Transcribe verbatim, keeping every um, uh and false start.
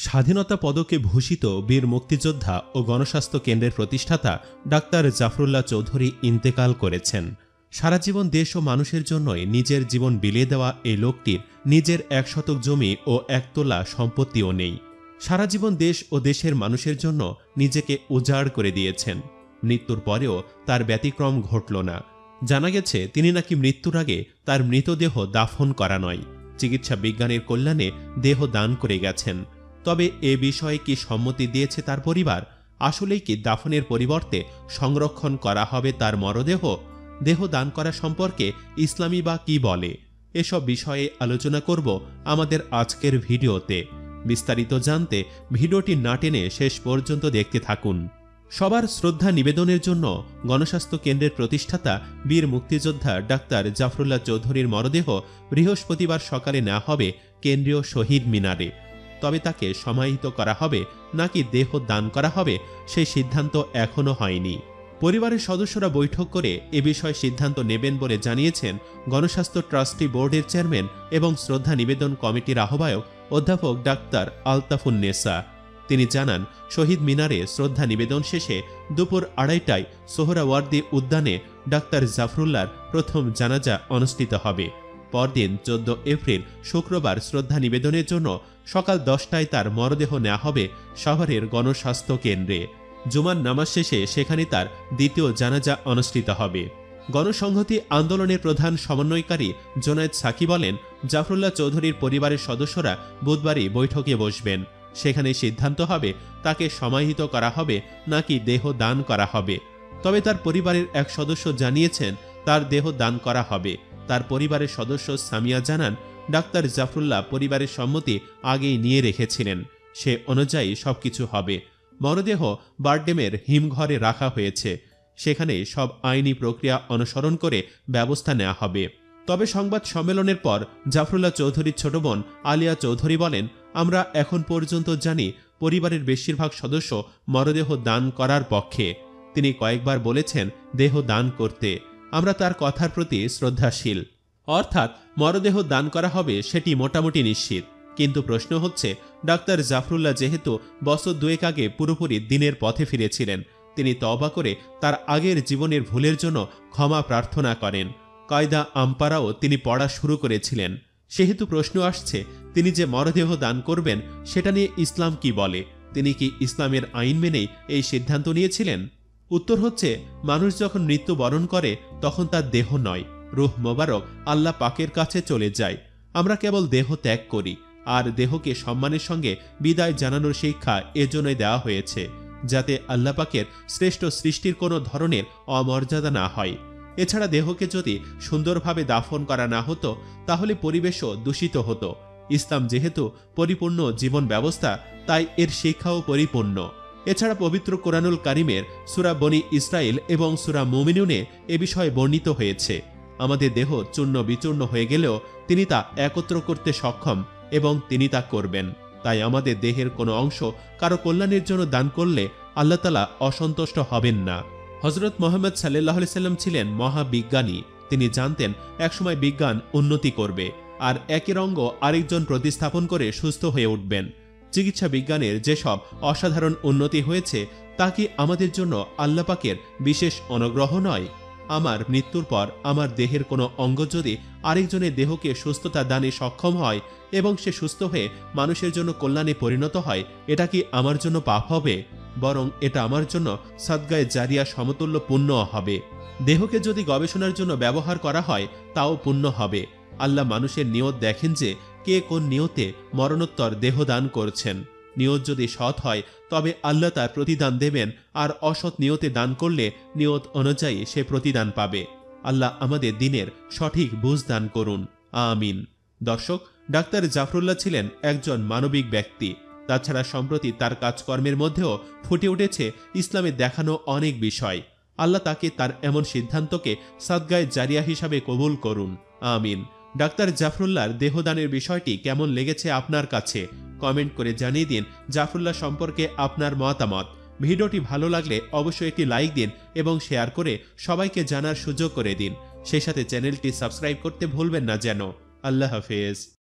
স্বাধীনতা পদকে ভূষিত বীর মুক্তিযোদ্ধা ও গণস্বাস্থ্য কেন্দ্রের প্রতিষ্ঠাতা ডাক্তার জাফরুল্লাহ চৌধুরী ইন্তেকাল করেছেন। সারা জীবন দেশ ও মানুষের জন্যই নিজের জীবন বিলিয়ে দেওয়া এই লোকটির নিজের এক শতক জমি ও একতলা সম্পত্তিও নেই। সারা জীবন দেশ ও দেশের মানুষের জন্য নিজেকে উজাড় করে দিয়েছেন। মৃত্যুর পরেও তার ব্যতিক্রম ঘটল না। জানা গেছে তিনি নাকি মৃত্যুর আগে তার মৃতদেহ দাফন করা নয়, চিকিৎসা বিজ্ঞানের কল্যাণে দেহ দান করে গেছেন। তবে এ বিষয়ে কি সম্মতি দিয়েছে তার পরিবার? আসলেই কি দাফনের পরিবর্তে সংরক্ষণ করা হবে তার মরদেহ? দেহ দান করা সম্পর্কে ইসলামী বা কি বলে? এসব বিষয়ে আলোচনা করব আমাদের আজকের ভিডিওতে। বিস্তারিত জানতে ভিডিওটি না টেনে শেষ পর্যন্ত দেখতে থাকুন। সবার শ্রদ্ধা নিবেদনের জন্য গণস্বাস্থ্য কেন্দ্রের প্রতিষ্ঠাতা বীর মুক্তিযোদ্ধা ডাক্তার জাফরুল্লাহ চৌধুরীর মরদেহ বৃহস্পতিবার সকালে নেওয়া হবে কেন্দ্রীয় শহীদ মিনারে। তবে তাকে সমাহিত করা হবে নাকি দেহ দান করা হবে সেই সিদ্ধান্ত এখনও হয়নি। পরিবারের সদস্যরা বৈঠক করে এ বিষয়ে সিদ্ধান্ত নেবেন বলে জানিয়েছেন গণস্বাস্থ্য ট্রাস্টি বোর্ডের চেয়ারম্যান এবং শ্রদ্ধা নিবেদন কমিটির আহ্বায়ক অধ্যাপক ডাক্তার আলতাফুন্নেসা। তিনি জানান, শহীদ মিনারে শ্রদ্ধা নিবেদন শেষে দুপুর আড়াইটায় সোহরাওয়ার্দী উদ্যানে ডাক্তার জাফরুল্লাহর প্রথম জানাজা অনুষ্ঠিত হবে। পরদিন চোদ্দ এপ্রিল শুক্রবার শ্রদ্ধা নিবেদনের জন্য সকাল দশটায় তার মরদেহ নেওয়া হবে শহরের গণস্বাস্থ্য কেন্দ্রে। জুমার নামাজ শেষে সেখানে তার দ্বিতীয় জানাজা অনুষ্ঠিত হবে। গণসংহতি আন্দোলনের প্রধান সমন্বয়কারী জোনায়েদ সাকি বলেন, জাফরুল্লাহ চৌধুরীর পরিবারের সদস্যরা বুধবারই বৈঠকে বসবেন। সেখানে সিদ্ধান্ত হবে তাকে সমাহিত করা হবে নাকি দেহ দান করা হবে। তবে তার পরিবারের এক সদস্য জানিয়েছেন তার দেহ দান করা হবে। তার পরিবারের সদস্য সামিয়া জানান, ডাক্তার জাফরুল্লাহ পরিবারের সম্মতি আগেই নিয়ে রেখেছিলেন, সে অনুযায়ী সবকিছু হবে। মরদেহ বারডেমের হিমঘরে রাখা হয়েছে, সেখানে সব আইনি প্রক্রিয়া অনুসরণ করে ব্যবস্থা নেওয়া হবে। তবে সংবাদ সম্মেলনের পর জাফরুল্লাহ চৌধুরীর ছোট বোন আলিয়া চৌধুরী বলেন, আমরা এখন পর্যন্ত জানি পরিবারের বেশিরভাগ সদস্য মরদেহ দান করার পক্ষে। তিনি কয়েকবার বলেছেন দেহ দান করতে। আমরা তার কথার প্রতি শ্রদ্ধাশীল। অর্থাৎ মরদেহ দান করা হবে সেটি মোটামুটি নিশ্চিত। কিন্তু প্রশ্ন হচ্ছে, ডাক্তার জাফরুল্লাহ যেহেতু বছর দুয়েক আগে পুরোপুরি দিনের পথে ফিরেছিলেন, তিনি তওবা করে তার আগের জীবনের ভুলের জন্য ক্ষমা প্রার্থনা করেন। কায়দা আমপারাও তিনি পড়া শুরু করেছিলেন। সেহেতু প্রশ্ন আসছে, তিনি যে মরদেহ দান করবেন সেটা নিয়ে ইসলাম কি বলে? তিনি কি ইসলামের আইন মেনেই এই সিদ্ধান্ত নিয়েছিলেন? উত্তর হচ্ছে, মানুষ যখন মৃত্যু বরণ করে তখন তার দেহ নয়, রূহ মোবারক আল্লাহ পাকের কাছে চলে যায়। আমরা কেবল দেহ ত্যাগ করি, আর দেহকে সম্মানের সঙ্গে বিদায় জানানোর শিক্ষা এজন্যই দেওয়া হয়েছে, যাতে আল্লাহ পাকের শ্রেষ্ঠ সৃষ্টির কোনো ধরনের অমর্যাদা না হয়। এছাড়া দেহকে যদি সুন্দরভাবে দাফন করা না হতো তাহলে পরিবেশও দূষিত হতো। ইসলাম যেহেতু পরিপূর্ণ জীবন ব্যবস্থা, তাই এর শিক্ষাও পরিপূর্ণ। এছাড়া পবিত্র কোরআনুল কারিমের সূরা বনী ইসরাইল এবং সূরা মুমিনুনে এ বিষয়ে বর্ণিত হয়েছে, আমাদের দেহ চূর্ণ বিচূর্ণ হয়ে গেলেও তিনি তা একত্র করতে সক্ষম এবং তিনি তা করবেন। তাই আমাদের দেহের কোনো অংশ কারো কল্যাণের জন্য দান করলে আল্লাহ তাআলা অসন্তুষ্ট হবেন না। হযরত মুহাম্মদ সাল্লাল্লাহু আলাইহি সাল্লাম ছিলেন মহাবিজ্ঞানী। তিনি জানতেন একসময় বিজ্ঞান উন্নতি করবে আর একের অঙ্গ আরেকজন প্রতিস্থাপন করে সুস্থ হয়ে উঠবেন। চিকিৎসা বিজ্ঞানের যেসব অসাধারণ উন্নতি হয়েছে তা কি আমাদের জন্য আল্লাহ পাকের বিশেষ অনুগ্রহ নয়? আমার মৃত্যুর পর আমার দেহের কোনো অঙ্গ যদি আরেকজনের দেহকে সুস্থতা দানে সক্ষম হয় এবং সে সুস্থ হয়ে মানুষের জন্য কল্যাণে পরিণত হয়, এটা কি আমার জন্য পাপ হবে? বরং এটা আমার জন্য সাদগায়ে জারিয়া সমতুল্য পুণ্য হবে। দেহকে যদি গবেষণার জন্য ব্যবহার করা হয় তাও পুণ্য হবে। আল্লাহ মানুষের নিয়ত দেখেন যে কে কোন নিয়তে মরণোত্তর দেহ দান করছেন। নিয়ত যদি সৎ হয় তবে আল্লাহ তার প্রতিদান দেবেন, আর অসৎ নিয়তে দান করলে নিয়ত অনুযায়ী সে প্রতিদান পাবে। আল্লাহ আমাদের দিনের সঠিক বুঝ দান করুন, আমিন। দর্শক, ডাক্তার জাফরুল্লাহ ছিলেন একজন মানবিক ব্যক্তি। তাছাড়া সম্প্রতি তার কাজকর্মের মধ্যেও ফুটে উঠেছে ইসলামে দেখানো অনেক বিষয়। আল্লাহ তাকে তার এমন সিদ্ধান্তকে সাদগায়ে জারিয়া হিসাবে কবুল করুন, আমিন। ডাক্তার জাফরুল্লাহর দেহদানের বিষয়টি কেমন লেগেছে আপনার কাছে? কমেন্ট করে জানিয়ে দিন জাফরুল্লাহ সম্পর্কে আপনার মতামত। ভিডিওটি ভালো লাগলে অবশ্যই একটি লাইক দিন এবং শেয়ার করে সবাইকে জানার সুযোগ করে দিন। সেই সাথে চ্যানেলটি সাবস্ক্রাইব করতে ভুলবেন না যেন। আল্লাহ হাফেজ।